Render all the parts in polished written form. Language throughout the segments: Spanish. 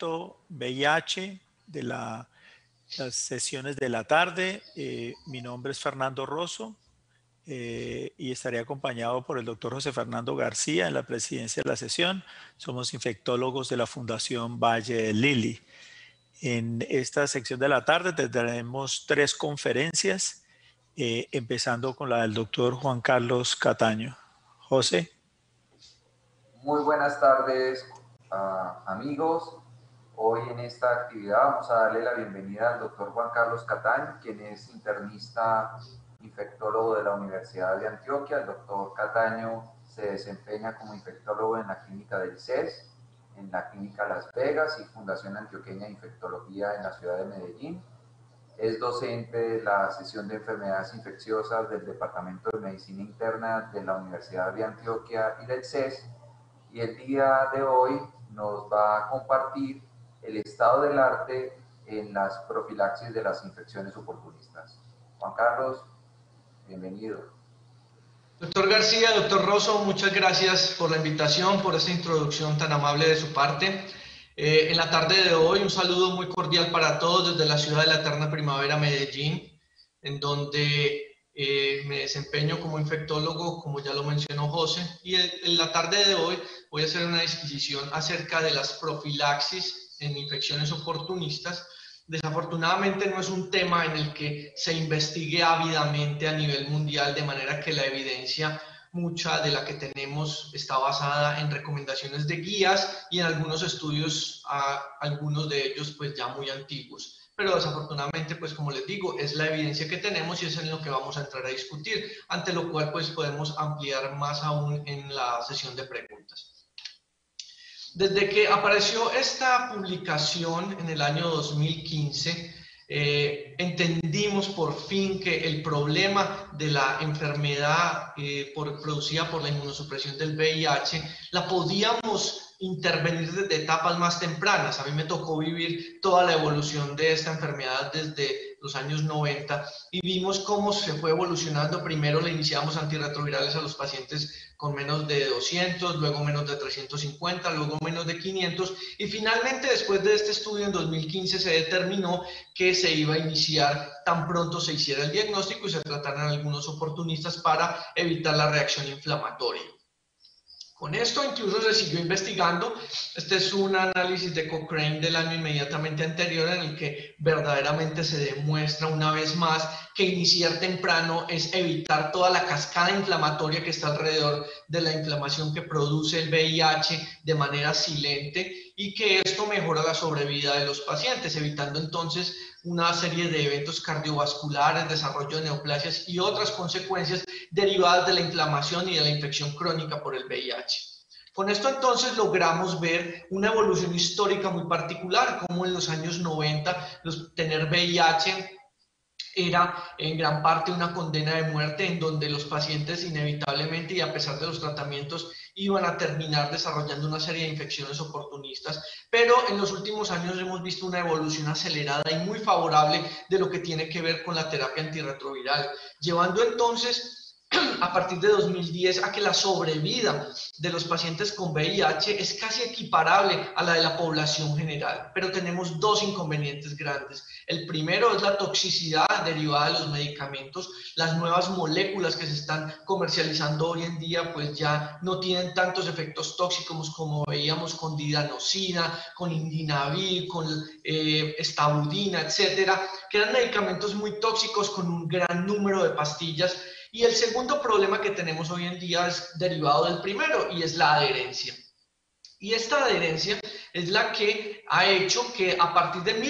experto VIH de las sesiones de la tarde. Mi nombre es Fernando Rosso y estaré acompañado por el doctor José Fernando García en la presidencia de la sesión. Somos infectólogos de la Fundación Valle de Lili. En esta sección de la tarde tendremos 3 conferencias, empezando con la del doctor Juan Carlos Cataño. José. Muy buenas tardes, amigos. Hoy en esta actividad vamos a darle la bienvenida al doctor Juan Carlos Cataño, quien es internista infectólogo de la Universidad de Antioquia. El doctor Cataño se desempeña como infectólogo en la clínica del CES, en la clínica Las Vegas y Fundación Antioqueña de Infectología en la ciudad de Medellín. Es docente de la sesión de enfermedades infecciosas del Departamento de Medicina Interna de la Universidad de Antioquia y del CES. Y el día de hoy nos va a compartir el estado del arte en las profilaxis de las infecciones oportunistas. Juan Carlos, bienvenido. Doctor García, doctor Rosso, muchas gracias por la invitación, por esta introducción tan amable de su parte. En la tarde de hoy, un saludo muy cordial para todos desde la ciudad de la eterna primavera, Medellín, en donde me desempeño como infectólogo, como ya lo mencionó José, y en la tarde de hoy voy a hacer una disquisición acerca de las profilaxis en infecciones oportunistas. Desafortunadamente no es un tema en el que se investigue ávidamente a nivel mundial, de manera que la evidencia, mucha de la que tenemos, está basada en recomendaciones de guías y en algunos estudios, algunos de ellos pues ya muy antiguos. Pero desafortunadamente, pues como les digo, es la evidencia que tenemos y es en lo que vamos a entrar a discutir, ante lo cual pues podemos ampliar más aún en la sesión de preguntas. Desde que apareció esta publicación en el año 2015, entendimos por fin que el problema de la enfermedad producida por la inmunosupresión del VIH la podíamos intervenir desde etapas más tempranas. A mí me tocó vivir toda la evolución de esta enfermedad desde los años 90 y vimos cómo se fue evolucionando. Primero le iniciamos antirretrovirales a los pacientes con menos de 200, luego menos de 350, luego menos de 500 y finalmente después de este estudio en 2015 se determinó que se iba a iniciar tan pronto se hiciera el diagnóstico y se trataran algunos oportunistas para evitar la reacción inflamatoria. Con esto incluso se siguió investigando. Este es un análisis de Cochrane del año inmediatamente anterior en el que verdaderamente se demuestra una vez más que iniciar temprano es evitar toda la cascada inflamatoria que está alrededor de la inflamación que produce el VIH de manera silente y que esto mejora la sobrevida de los pacientes, evitando entonces una serie de eventos cardiovasculares, desarrollo de neoplasias y otras consecuencias derivadas de la inflamación y de la infección crónica por el VIH. Con esto entonces logramos ver una evolución histórica muy particular, como en los años 90 tener VIH era en gran parte una condena de muerte en donde los pacientes inevitablemente y a pesar de los tratamientos iban a terminar desarrollando una serie de infecciones oportunistas, pero en los últimos años hemos visto una evolución acelerada y muy favorable de lo que tiene que ver con la terapia antirretroviral, llevando entonces a partir de 2010 a que la sobrevida de los pacientes con VIH es casi equiparable a la de la población general, pero tenemos 2 inconvenientes grandes. El primero es la toxicidad derivada de los medicamentos. Las nuevas moléculas que se están comercializando hoy en día pues ya no tienen tantos efectos tóxicos como veíamos con didanosina, con indinavir, con estabudina, etcétera, que eran medicamentos muy tóxicos con un gran número de pastillas. Y el segundo problema que tenemos hoy en día es derivado del primero y es la adherencia. Y esta adherencia es la que ha hecho que a partir de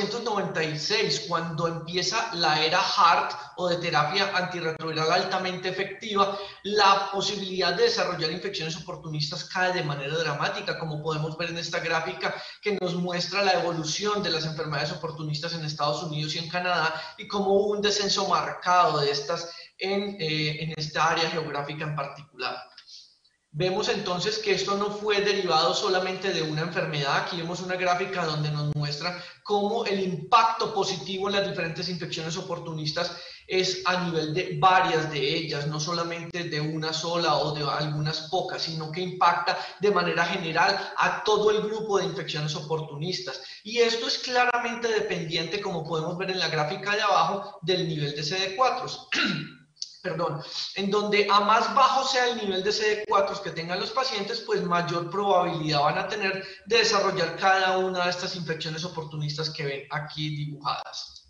1996, cuando empieza la era HAART o de terapia antirretroviral altamente efectiva, la posibilidad de desarrollar infecciones oportunistas cae de manera dramática, como podemos ver en esta gráfica que nos muestra la evolución de las enfermedades oportunistas en Estados Unidos y en Canadá y cómo hubo un descenso marcado de estas en esta área geográfica en particular. Vemos entonces que esto no fue derivado solamente de una enfermedad. Aquí vemos una gráfica donde nos muestra cómo el impacto positivo en las diferentes infecciones oportunistas es a nivel de varias de ellas, no solamente de una sola o de algunas pocas, sino que impacta de manera general a todo el grupo de infecciones oportunistas. Y esto es claramente dependiente, como podemos ver en la gráfica de abajo, del nivel de CD4. Perdón, en donde a más bajo sea el nivel de CD4 que tengan los pacientes, pues mayor probabilidad van a tener de desarrollar cada una de estas infecciones oportunistas que ven aquí dibujadas.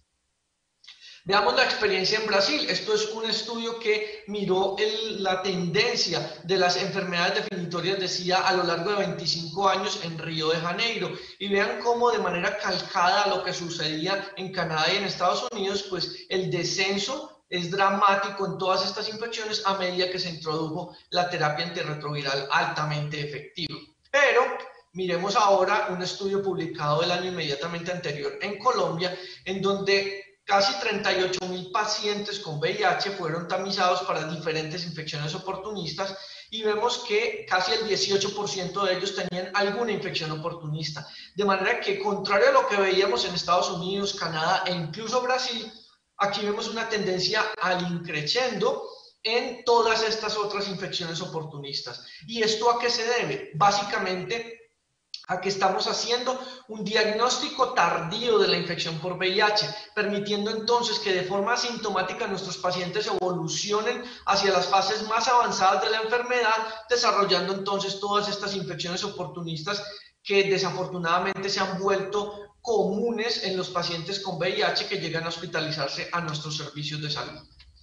Veamos la experiencia en Brasil. Esto es un estudio que miró la tendencia de las enfermedades definitorias de SIDA a lo largo de 25 años en Río de Janeiro. Y vean cómo de manera calcada a lo que sucedía en Canadá y en Estados Unidos, pues el descenso es dramático en todas estas infecciones a medida que se introdujo la terapia antirretroviral altamente efectiva. Pero miremos ahora un estudio publicado el año inmediatamente anterior en Colombia, en donde casi 38.000 pacientes con VIH fueron tamizados para diferentes infecciones oportunistas y vemos que casi el 18% de ellos tenían alguna infección oportunista. De manera que, contrario a lo que veíamos en Estados Unidos, Canadá e incluso Brasil, aquí vemos una tendencia al increciendo en todas estas otras infecciones oportunistas. ¿Y esto a qué se debe? Básicamente a que estamos haciendo un diagnóstico tardío de la infección por VIH, permitiendo entonces que de forma asintomática nuestros pacientes evolucionen hacia las fases más avanzadas de la enfermedad, desarrollando entonces todas estas infecciones oportunistas que desafortunadamente se han vuelto comunes en los pacientes con VIH que llegan a hospitalizarse a nuestros servicios de salud.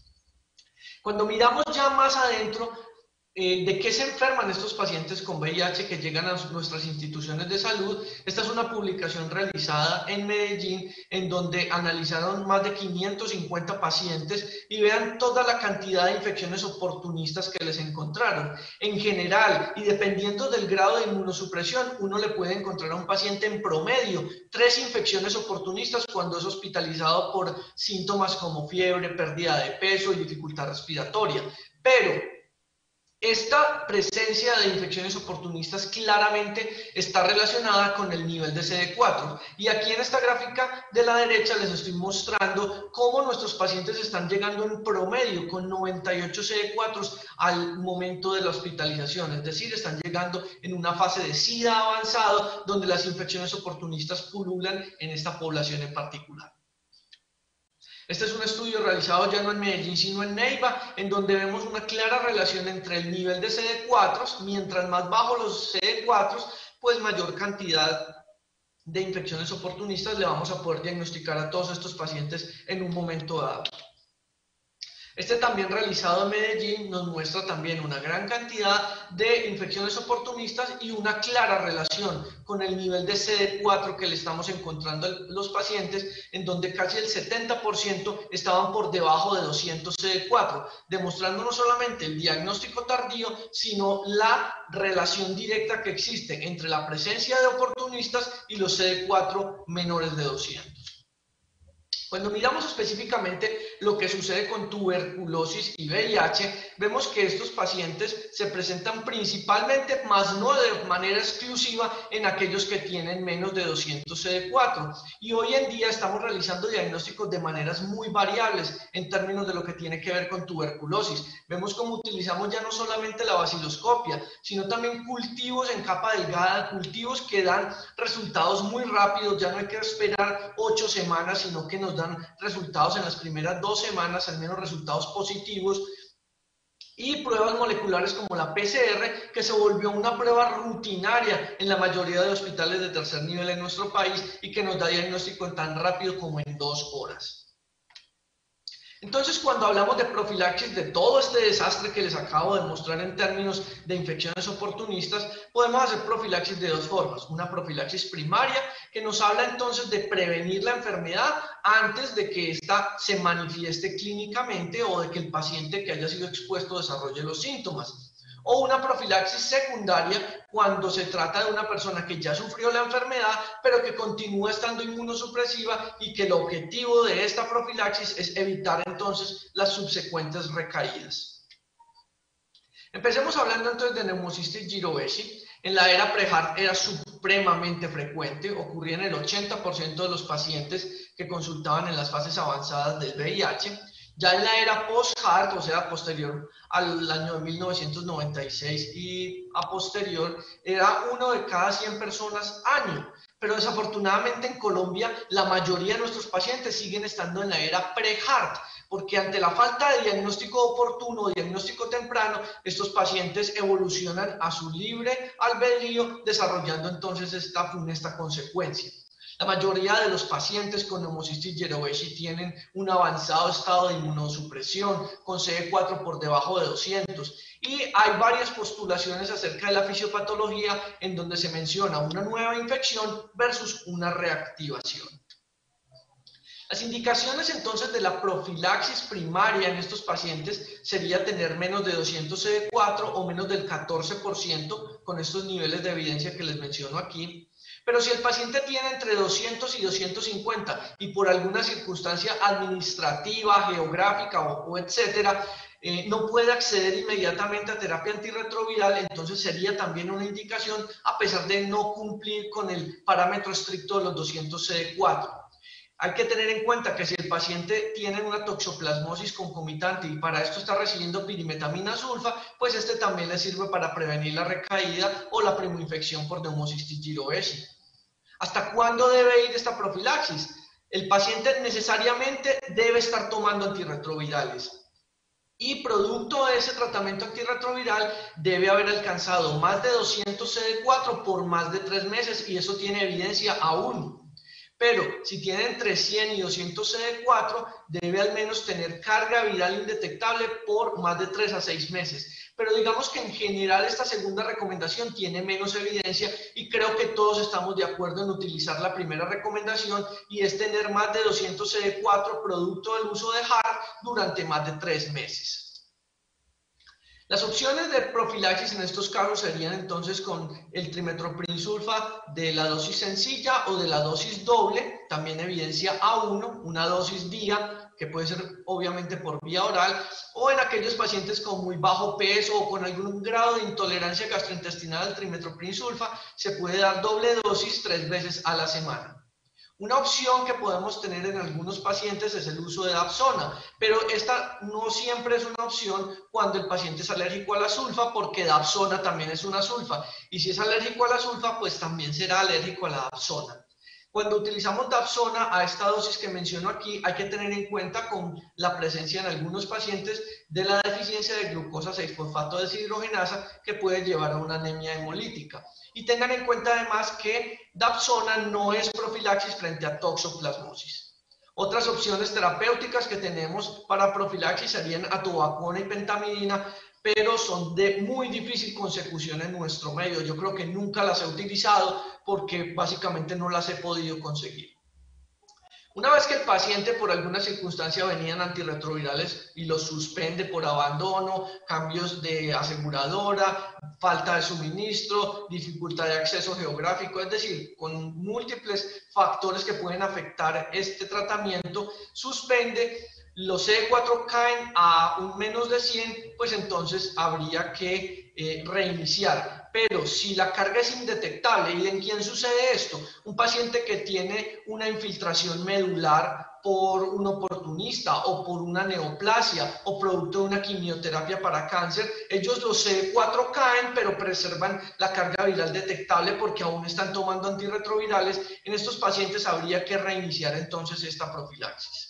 Cuando miramos ya más adentro, ¿de qué se enferman estos pacientes con VIH que llegan a nuestras instituciones de salud? Esta es una publicación realizada en Medellín, en donde analizaron más de 550 pacientes y vean toda la cantidad de infecciones oportunistas que les encontraron. En general, y dependiendo del grado de inmunosupresión, uno le puede encontrar a un paciente en promedio 3 infecciones oportunistas cuando es hospitalizado por síntomas como fiebre, pérdida de peso y dificultad respiratoria. Pero esta presencia de infecciones oportunistas claramente está relacionada con el nivel de CD4. Y aquí en esta gráfica de la derecha les estoy mostrando cómo nuestros pacientes están llegando en promedio con 98 CD4 al momento de la hospitalización. Es decir, están llegando en una fase de SIDA avanzado donde las infecciones oportunistas pululan en esta población en particular. Este es un estudio realizado ya no en Medellín, sino en Neiva, en donde vemos una clara relación entre el nivel de CD4, mientras más bajo los CD4, pues mayor cantidad de infecciones oportunistas le vamos a poder diagnosticar a todos estos pacientes en un momento dado. Este también realizado en Medellín nos muestra también una gran cantidad de infecciones oportunistas y una clara relación con el nivel de CD4 que le estamos encontrando a los pacientes, en donde casi el 70% estaban por debajo de 200 CD4, demostrando no solamente el diagnóstico tardío, sino la relación directa que existe entre la presencia de oportunistas y los CD4 menores de 200. Cuando miramos específicamente lo que sucede con tuberculosis y VIH, vemos que estos pacientes se presentan principalmente, más no de manera exclusiva, en aquellos que tienen menos de 200 CD4. Y hoy en día estamos realizando diagnósticos de maneras muy variables en términos de lo que tiene que ver con tuberculosis. Vemos cómo utilizamos ya no solamente la baciloscopia, sino también cultivos en capa delgada, cultivos que dan resultados muy rápidos. Ya no hay que esperar 8 semanas, sino que nos dan resultados en las primeras 2 semanas, al menos resultados positivos, y pruebas moleculares como la PCR, que se volvió una prueba rutinaria en la mayoría de hospitales de tercer nivel en nuestro país y que nos da diagnóstico tan rápido como en 2 horas. Entonces, cuando hablamos de profilaxis de todo este desastre que les acabo de mostrar en términos de infecciones oportunistas, podemos hacer profilaxis de 2 formas. Una profilaxis primaria, que nos habla entonces de prevenir la enfermedad antes de que ésta se manifieste clínicamente o de que el paciente que haya sido expuesto desarrolle los síntomas. O una profilaxis secundaria, cuando se trata de una persona que ya sufrió la enfermedad, pero que continúa estando inmunosupresiva y que el objetivo de esta profilaxis es evitar entonces las subsecuentes recaídas. Empecemos hablando entonces de neumocistis girovesi. En la era pre-HART era supremamente frecuente, ocurría en el 80% de los pacientes que consultaban en las fases avanzadas del VIH. Ya en la era post-HART, o sea, posterior al año de 1996 y a posterior, era 1 de cada 100 personas año. Pero desafortunadamente en Colombia la mayoría de nuestros pacientes siguen estando en la era pre-HART, porque ante la falta de diagnóstico oportuno o diagnóstico temprano, estos pacientes evolucionan a su libre albedrío, desarrollando entonces esta funesta consecuencia. La mayoría de los pacientes con neumocistis girovesi tienen un avanzado estado de inmunosupresión, con CD4 por debajo de 200. Y hay varias postulaciones acerca de la fisiopatología en donde se menciona una nueva infección versus una reactivación. Las indicaciones entonces de la profilaxis primaria en estos pacientes sería tener menos de 200 CD4 o menos del 14% con estos niveles de evidencia que les menciono aquí. Pero si el paciente tiene entre 200 y 250 y por alguna circunstancia administrativa, geográfica o etcétera, no puede acceder inmediatamente a terapia antirretroviral, entonces sería también una indicación a pesar de no cumplir con el parámetro estricto de los 200 CD4. Hay que tener en cuenta que si el paciente tiene una toxoplasmosis concomitante y para esto está recibiendo pirimetamina sulfa, pues este también le sirve para prevenir la recaída o la primoinfección por neumocistis girovesi. ¿Hasta cuándo debe ir esta profilaxis? El paciente necesariamente debe estar tomando antirretrovirales y producto de ese tratamiento antirretroviral debe haber alcanzado más de 200 CD4 por más de 3 meses y eso tiene evidencia aún. Pero si tiene entre 100 y 200 CD4, debe al menos tener carga viral indetectable por más de 3 a 6 meses. Pero digamos que en general esta segunda recomendación tiene menos evidencia y creo que todos estamos de acuerdo en utilizar la primera recomendación y es tener más de 200 CD4 producto del uso de HART durante más de 3 meses. Las opciones de profilaxis en estos casos serían entonces con el trimetoprim sulfa de la dosis sencilla o de la dosis doble, también evidencia A1, una dosis día, que puede ser obviamente por vía oral, o en aquellos pacientes con muy bajo peso o con algún grado de intolerancia gastrointestinal al trimetoprim sulfa, se puede dar doble dosis 3 veces a la semana. Una opción que podemos tener en algunos pacientes es el uso de Dapsona, pero esta no siempre es una opción cuando el paciente es alérgico a la sulfa, porque Dapsona también es una sulfa, y si es alérgico a la sulfa, pues también será alérgico a la Dapsona. Cuando utilizamos Dapsona a esta dosis que menciono aquí, hay que tener en cuenta con la presencia en algunos pacientes de la deficiencia de glucosa 6-fosfato deshidrogenasa que puede llevar a una anemia hemolítica. Y tengan en cuenta además que Dapsona no es profilaxis frente a toxoplasmosis. Otras opciones terapéuticas que tenemos para profilaxis serían atovaquona y pentamidina, pero son de muy difícil consecución en nuestro medio. Yo creo que nunca las he utilizado porque básicamente no las he podido conseguir. Una vez que el paciente por alguna circunstancia venían antirretrovirales y los suspende por abandono, cambios de aseguradora, falta de suministro, dificultad de acceso geográfico, es decir, con múltiples factores que pueden afectar este tratamiento, suspende, los CD4 caen a un menos de 100, pues entonces habría que reiniciar. Pero si la carga es indetectable, ¿y en quién sucede esto? Un paciente que tiene una infiltración medular por un oportunista o por una neoplasia o producto de una quimioterapia para cáncer, ellos los CD4 caen, pero preservan la carga viral detectable porque aún están tomando antirretrovirales. En estos pacientes habría que reiniciar entonces esta profilaxis.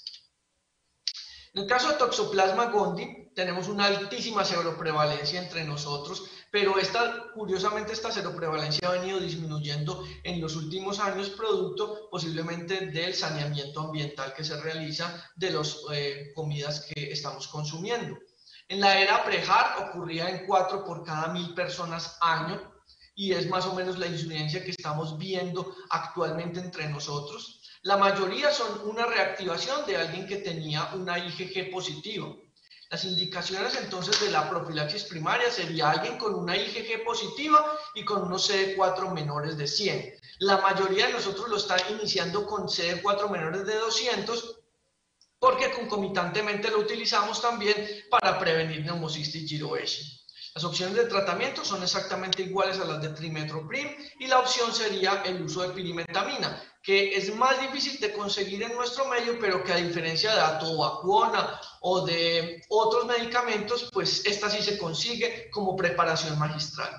En el caso de Toxoplasma gondii, tenemos una altísima seroprevalencia entre nosotros, pero curiosamente esta seroprevalencia ha venido disminuyendo en los últimos años, producto posiblemente del saneamiento ambiental que se realiza de las comidas que estamos consumiendo. En la era pre-HART ocurría en 4 por cada 1000 personas año, y es más o menos la incidencia que estamos viendo actualmente entre nosotros. La mayoría son una reactivación de alguien que tenía una IgG positiva. Las indicaciones entonces de la profilaxis primaria sería alguien con una IgG positiva y con unos CD4 menores de 100. La mayoría de nosotros lo está iniciando con CD4 menores de 200 porque concomitantemente lo utilizamos también para prevenir neumocistis girovesi. Las opciones de tratamiento son exactamente iguales a las de trimethoprim y la opción sería el uso de pirimetamina, que es más difícil de conseguir en nuestro medio, pero que a diferencia de atovaquona o de otros medicamentos, pues esta sí se consigue como preparación magistral.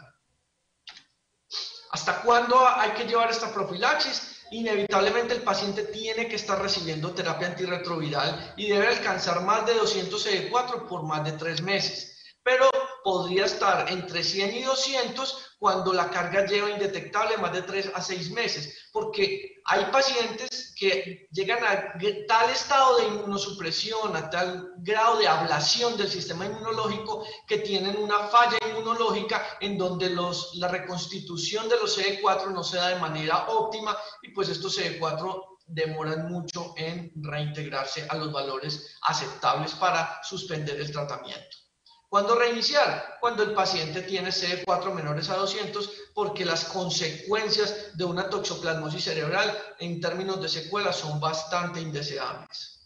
¿Hasta cuándo hay que llevar esta profilaxis? Inevitablemente el paciente tiene que estar recibiendo terapia antirretroviral y debe alcanzar más de 200 CD4 por más de 3 meses. Pero podría estar entre 100 y 200 cuando la carga lleva indetectable más de 3 a 6 meses, porque hay pacientes que llegan a tal estado de inmunosupresión, a tal grado de ablación del sistema inmunológico que tienen una falla inmunológica en donde la reconstitución de los CD4 no se da de manera óptima y pues estos CD4 demoran mucho en reintegrarse a los valores aceptables para suspender el tratamiento. ¿Cuándo reiniciar? Cuando el paciente tiene CD4 menores a 200, porque las consecuencias de una toxoplasmosis cerebral en términos de secuelas son bastante indeseables.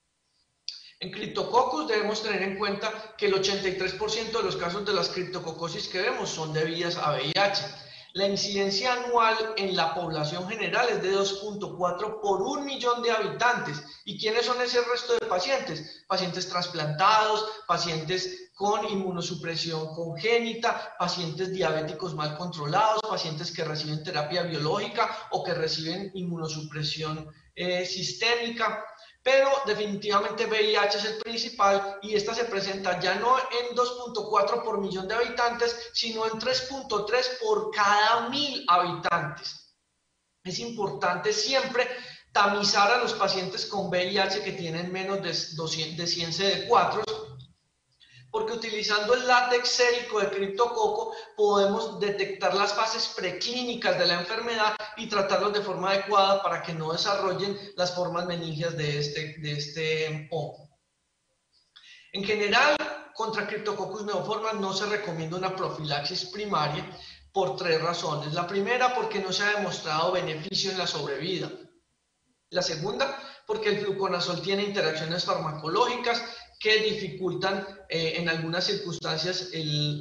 En Cryptococcus debemos tener en cuenta que el 83% de los casos de las criptococosis que vemos son debidas a VIH. La incidencia anual en la población general es de 2.4 por 1 millón de habitantes. ¿Y quiénes son ese resto de pacientes? Pacientes trasplantados, pacientes con inmunosupresión congénita, pacientes diabéticos mal controlados, pacientes que reciben terapia biológica o que reciben inmunosupresión sistémica. Pero definitivamente VIH es el principal y esta se presenta ya no en 2.4 por millón de habitantes, sino en 3.3 por cada 1000 habitantes. Es importante siempre tamizar a los pacientes con VIH que tienen menos de 100 CD4, porque utilizando el látex sérico de criptococo podemos detectar las fases preclínicas de la enfermedad y tratarlos de forma adecuada para que no desarrollen las formas meningias de este hongo. En general, contra Cryptococcus neoformans no se recomienda una profilaxis primaria por 3 razones. La primera, porque no se ha demostrado beneficio en la sobrevida. La segunda, porque el fluconazol tiene interacciones farmacológicas que dificultan en algunas circunstancias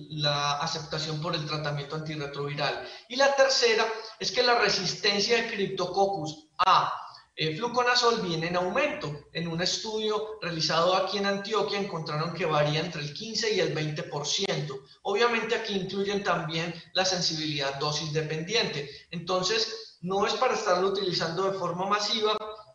la aceptación por el tratamiento antirretroviral. Y la tercera es que la resistencia de Cryptococcus a fluconazol viene en aumento. En un estudio realizado aquí en Antioquia encontraron que varía entre el 15 y el 20%. Obviamente aquí incluyen también la sensibilidad dosis dependiente. Entonces, no es para estarlo utilizando de forma masiva,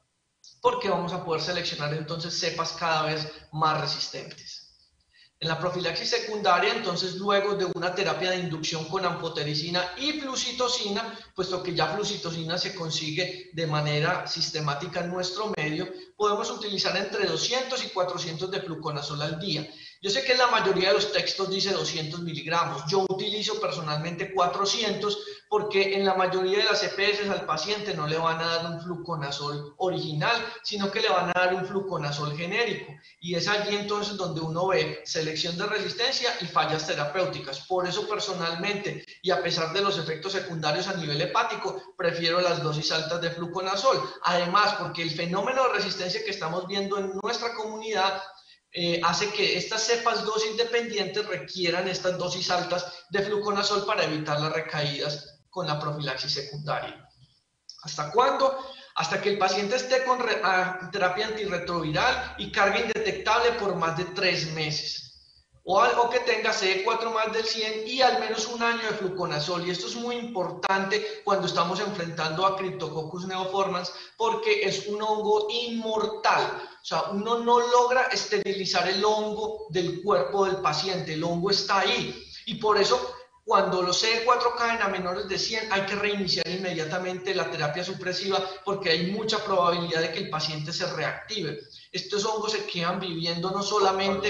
porque vamos a poder seleccionar entonces cepas cada vez más resistentes. En la profilaxis secundaria, entonces, luego de una terapia de inducción con anfotericina y flucitocina, puesto que ya flucitocina se consigue de manera sistemática en nuestro medio, podemos utilizar entre 200 y 400 de fluconazol al día. Yo sé que la mayoría de los textos dice 200 miligramos. Yo utilizo personalmente 400 porque en la mayoría de las EPS al paciente no le van a dar un fluconazol original, sino que le van a dar un fluconazol genérico. Y es allí entonces donde uno ve selección de resistencia y fallas terapéuticas. Por eso personalmente, y a pesar de los efectos secundarios a nivel hepático, prefiero las dosis altas de fluconazol. Además, porque el fenómeno de resistencia que estamos viendo en nuestra comunidad hace que estas cepas dosis dependientes requieran estas dosis altas de fluconazol para evitar las recaídas con la profilaxis secundaria. ¿Hasta cuándo? Hasta que el paciente esté con terapia antirretroviral y carga indetectable por más de 3 meses. O algo que tenga CD4 más del 100 y al menos 1 año de fluconazol. Y esto es muy importante cuando estamos enfrentando a Cryptococcus neoformans porque es un hongo inmortal. O sea, uno no logra esterilizar el hongo del cuerpo del paciente. El hongo está ahí. Y por eso, cuando los CD4 caen a menores de 100, hay que reiniciar inmediatamente la terapia supresiva porque hay mucha probabilidad de que el paciente se reactive. Estos hongos se quedan viviendo no solamente...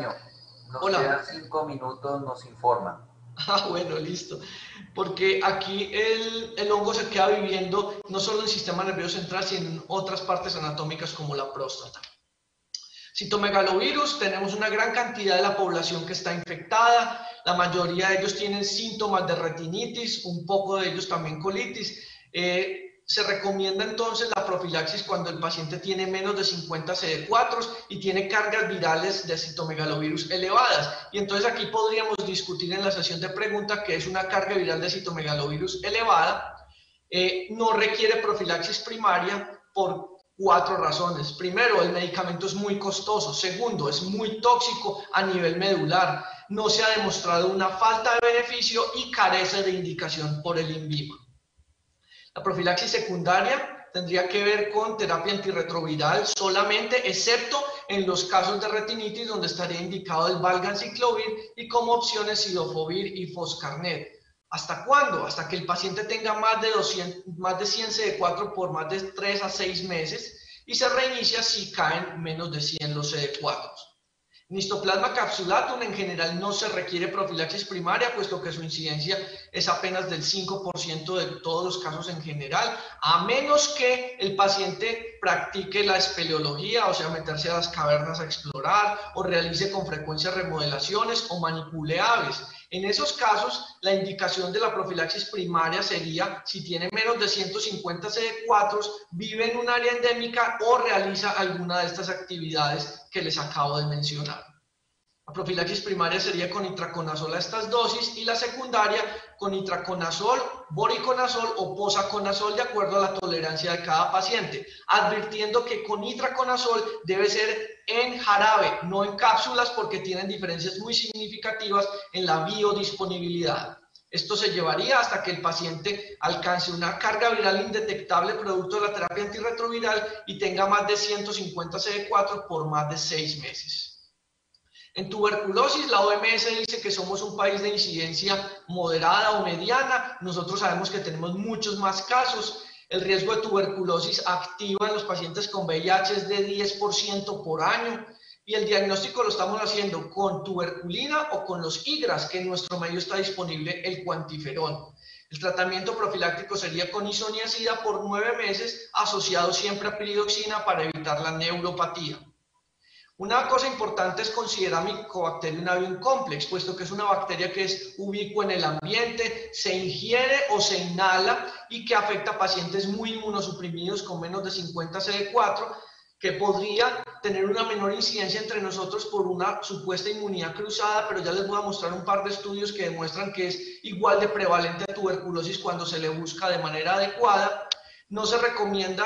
Nos quedan 5 minutos, nos informan. Ah, bueno, listo. Porque aquí el hongo se queda viviendo no solo en el sistema nervioso central, sino en otras partes anatómicas como la próstata. Citomegalovirus, tenemos una gran cantidad de la población que está infectada. La mayoría de ellos tienen síntomas de retinitis, un poco de ellos también colitis. Se recomienda entonces la profilaxis cuando el paciente tiene menos de 50 CD4 y tiene cargas virales de citomegalovirus elevadas. Y entonces aquí podríamos discutir en la sesión de preguntas qué es una carga viral de citomegalovirus elevada. No requiere profilaxis primaria por 4 razones. Primero, el medicamento es muy costoso. Segundo, es muy tóxico a nivel medular. No se ha demostrado una falta de beneficio y carece de indicación por el INVIMA. La profilaxis secundaria tendría que ver con terapia antirretroviral solamente, excepto en los casos de retinitis donde estaría indicado el valganciclovir y como opciones sidofovir y foscarnet. ¿Hasta cuándo? Hasta que el paciente tenga más de 100 CD4 por más de 3 a 6 meses y se reinicia si caen menos de 100 los CD4. Mistoplasma capsulatum en general no se requiere profilaxis primaria, puesto que su incidencia es apenas del 5% de todos los casos en general, a menos que el paciente practique la espeleología, o sea, meterse a las cavernas a explorar, o realice con frecuencia remodelaciones o manipule aves. En esos casos, la indicación de la profilaxis primaria sería si tiene menos de 150 CD4, vive en un área endémica o realiza alguna de estas actividades que les acabo de mencionar. La profilaxis primaria sería con itraconazol a estas dosis y la secundaria con itraconazol, voriconazol o posaconazol de acuerdo a la tolerancia de cada paciente, advirtiendo que con itraconazol debe ser en jarabe, no en cápsulas, porque tienen diferencias muy significativas en la biodisponibilidad. Esto se llevaría hasta que el paciente alcance una carga viral indetectable producto de la terapia antirretroviral y tenga más de 150 CD4 por más de 6 meses. En tuberculosis, la OMS dice que somos un país de incidencia moderada o mediana. Nosotros sabemos que tenemos muchos más casos. El riesgo de tuberculosis activa en los pacientes con VIH es de 10% por año. Y el diagnóstico lo estamos haciendo con tuberculina o con los IGRAS, que en nuestro medio está disponible el cuantiferón. El tratamiento profiláctico sería con isoniazida por 9 meses, asociado siempre a piridoxina para evitar la neuropatía. Una cosa importante es considerar Mycobacterium avium complex, puesto que es una bacteria que es ubicua en el ambiente, se ingiere o se inhala y que afecta a pacientes muy inmunosuprimidos con menos de 50 CD4, que podría tener una menor incidencia entre nosotros por una supuesta inmunidad cruzada, pero ya les voy a mostrar un par de estudios que demuestran que es igual de prevalente a tuberculosis cuando se le busca de manera adecuada. No se recomienda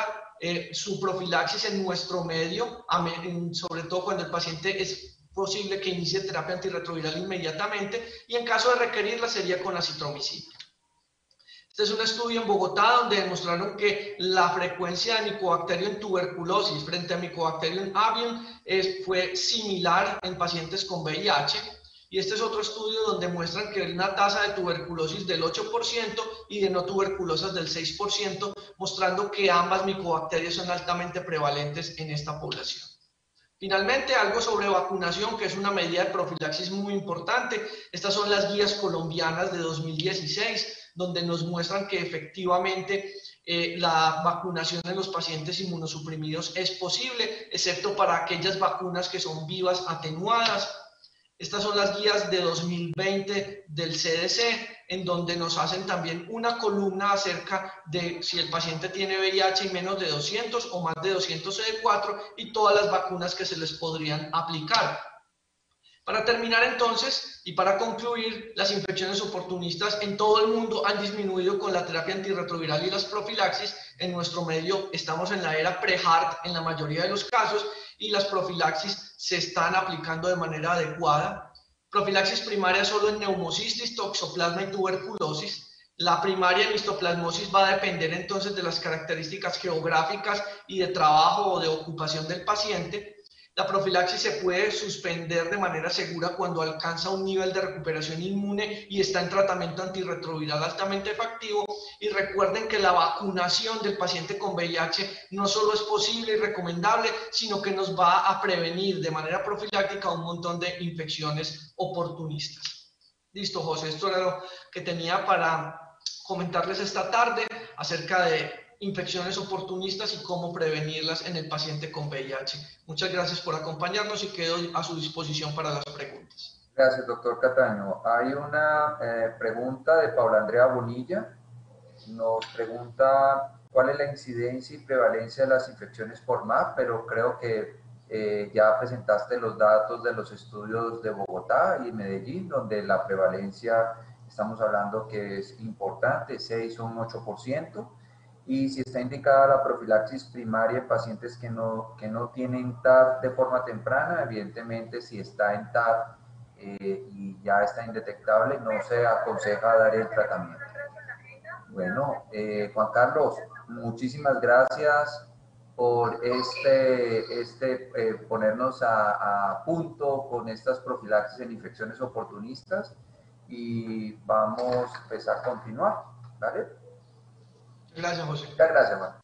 su profilaxis en nuestro medio, sobre todo cuando el paciente es posible que inicie terapia antirretroviral inmediatamente y en caso de requerirla sería con acitromicina. Este es un estudio en Bogotá donde demostraron que la frecuencia de Mycobacterium en tuberculosis frente a Mycobacterium avium fue similar en pacientes con VIH. Y este es otro estudio donde muestran que hay una tasa de tuberculosis del 8% y de no tuberculosas del 6%, mostrando que ambas micobacterias son altamente prevalentes en esta población. Finalmente, algo sobre vacunación, que es una medida de profilaxis muy importante. Estas son las guías colombianas de 2016, donde nos muestran que efectivamente la vacunación en los pacientes inmunosuprimidos es posible, excepto para aquellas vacunas que son vivas atenuadas. Estas son las guías de 2020 del CDC, en donde nos hacen también una columna acerca de si el paciente tiene VIH y menos de 200 o más de 200 CD4 y todas las vacunas que se les podrían aplicar. Para terminar entonces y para concluir, las infecciones oportunistas en todo el mundo han disminuido con la terapia antirretroviral y las profilaxis. En nuestro medio estamos en la era pre-HAART en la mayoría de los casos y las profilaxis se están aplicando de manera adecuada. Profilaxis primaria solo en neumocistis, toxoplasma y tuberculosis. La primaria en histoplasmosis va a depender entonces de las características geográficas y de trabajo o de ocupación del paciente. La profilaxis se puede suspender de manera segura cuando alcanza un nivel de recuperación inmune y está en tratamiento antirretroviral altamente efectivo. Y recuerden que la vacunación del paciente con VIH no solo es posible y recomendable, sino que nos va a prevenir de manera profiláctica un montón de infecciones oportunistas. Listo, José, esto era lo que tenía para comentarles esta tarde acerca de infecciones oportunistas y cómo prevenirlas en el paciente con VIH. Muchas gracias por acompañarnos y quedo a su disposición para las preguntas. Gracias, doctor Cataño. Hay una pregunta de Paula Andrea Bonilla. Nos pregunta cuál es la incidencia y prevalencia de las infecciones por MAP, pero creo que ya presentaste los datos de los estudios de Bogotá y Medellín, donde la prevalencia, estamos hablando que es importante, 6 o un 8%, y si está indicada la profilaxis primaria en pacientes que no tienen TAR de forma temprana, evidentemente si está en TAR y ya está indetectable, no se aconseja dar el tratamiento. Bueno, Juan Carlos, muchísimas gracias por ponernos a punto con estas profilaxis en infecciones oportunistas y vamos pues, a continuar, ¿vale? Gracias, José. Muchas gracias, Juan.